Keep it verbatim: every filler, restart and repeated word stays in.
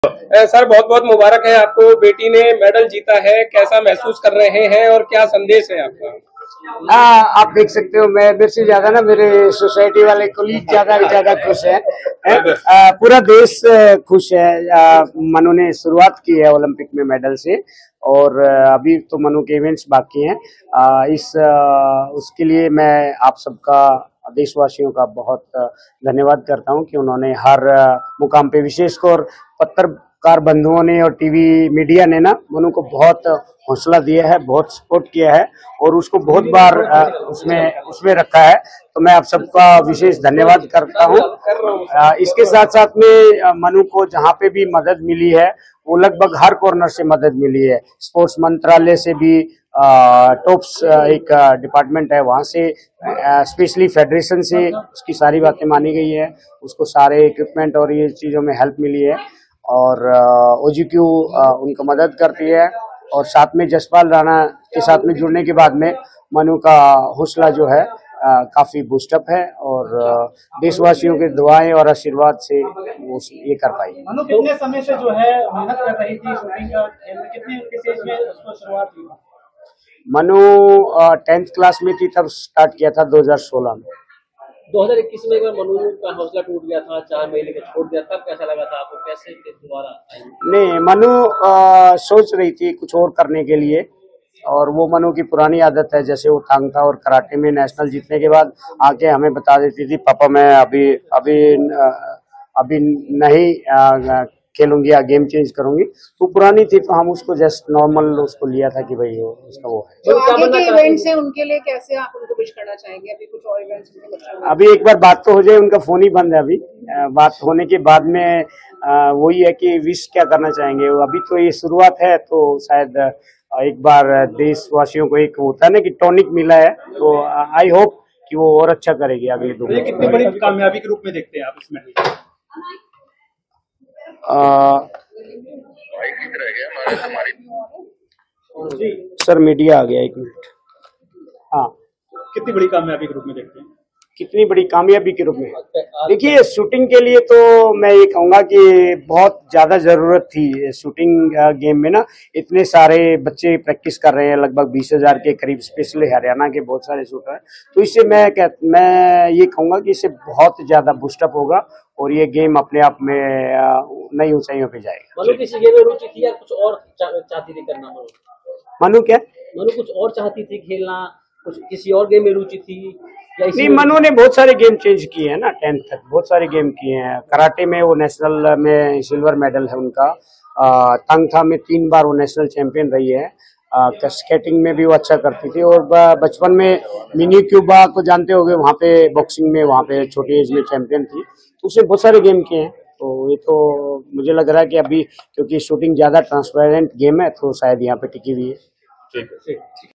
Sir बहुत बहुत मुबारक है आपको, बेटी ने मेडल जीता है, कैसा महसूस कर रहे हैं और क्या संदेश है आपका? हाँ, आप देख सकते हो, मैं मेरे से ज्यादा ना मेरे सोसाइटी वाले कोलीग ज्यादा ज्यादा खुश है, है? आ, पूरा देश खुश है। आ, मनु ने शुरुआत की है ओलंपिक में मेडल से, और अभी तो मनु के इवेंट्स बाकी हैं। आ, इस आ, उसके लिए मैं आप सबका, देशवासियों का बहुत धन्यवाद करता हूं कि उन्होंने हर मुकाम पे, विशेषकर पत्रकार बंधुओं ने और टीवी मीडिया ने ना मनु को बहुत हौसला दिया है, बहुत सपोर्ट किया है और उसको बहुत बार उसमें उसमें रखा है। तो मैं आप सबका विशेष धन्यवाद करता हूं। इसके साथ साथ में मनु को जहां पे भी मदद मिली है वो लगभग हर कॉर्नर से मदद मिली है। स्पोर्ट्स मंत्रालय से भी, टॉप्स एक डिपार्टमेंट है वहां से, स्पेशली फेडरेशन से उसकी सारी बातें मानी गई है, उसको सारे इक्विपमेंट और ये चीजों में हेल्प मिली है, और ओजीक्यू उनको मदद करती है। और साथ में जसपाल राणा के साथ में जुड़ने के बाद में मनु का हौसला जो है आ, काफी बूस्टअप है, और देशवासियों के दुआएं और आशीर्वाद से वो ये कर पाई। मनु कितने समय से जो है मेहनत कर रही थी शूटिंग का, कितने किस एज में उसको शुरुआत हुई? मनु टेंथ क्लास में थी तब स्टार्ट किया था, दो हज़ार सोलह में। दो हज़ार इक्कीस में एक बार मनु का हौसला टूट गया था, चार महीने का छोड़ दिया, तब कैसा लगा था आपको, कैसे दोबारा? नहीं, मनु आ, सोच रही थी कुछ और करने के लिए, और वो मनु की पुरानी आदत है, जैसे वो तांग था और कराटे में नेशनल जीतने के बाद आके हमें बता देती थी, पापा मैं अभी अभी अभी नहीं आ, खेलूंगी या गेम चेंज करूंगी। तो पुरानी थी तो हम उसको जस्ट नॉर्मल उसको लिया था कि भाई वो उसका वो है। जो आगे के इवेंट्स हैं उनके लिए कैसे आप उनको विश करना चाहेंगे? अभी कुछ और इवेंट्स उनके अभी एक बार बात तो हो जाए, उनका फोन ही बंद है अभी। बात होने के बाद में वही है कि विश क्या करना चाहेंगे। अभी तो ये शुरुआत है, तो शायद एक बार देशवासियों को एक होता है ना कि टॉनिक मिला है, तो आई होप कि वो और अच्छा करेगी अगले दो। ये कितनी बड़ी कामयाबी के रूप में देखते हैं आप इसमें? आ, सर मीडिया आ गया, एक मिनट। हाँ, कितनी बड़ी कामयाबी के रूप में देखते हैं? कितनी बड़ी कामयाबी के रूप में देखिए, शूटिंग के लिए तो मैं ये कहूंगा कि बहुत ज्यादा जरूरत थी शूटिंग गेम में ना। इतने सारे बच्चे प्रैक्टिस कर रहे हैं, लगभग बीस हजार के करीब, स्पेशली हरियाणा के बहुत सारे शूटर हैं। तो इससे मैं कह मैं ये कहूंगा कि इससे बहुत ज्यादा बूस्टअप होगा और ये गेम अपने आप में नई ऊंचाइयों पे जाएगा। मनु किसी गेम में रुचि थी या कुछ और चाहती थी करना? मनु मनु क्या मनु कुछ और चाहती थी खेलना, कुछ किसी और गेम में रुचि थी? नहीं, मनु ने बहुत सारे गेम चेंज किए हैं ना, टेंथ तक बहुत सारे गेम किए हैं। कराटे में वो नेशनल में सिल्वर मेडल है उनका, तांगथा में तीन बार वो नेशनल चैंपियन रही है, स्केटिंग में भी वो अच्छा करती थी, और बचपन में मिनी क्यूबा को जानते होंगे, वहाँ पे बॉक्सिंग में वहाँ पे छोटी एज में चैंपियन थी। तो उसने बहुत सारे गेम किए हैं। तो ये तो मुझे लग रहा है कि अभी क्योंकि शूटिंग ज्यादा ट्रांसपेरेंट गेम है तो शायद यहाँ पे टिकी हुई है। ठीक है।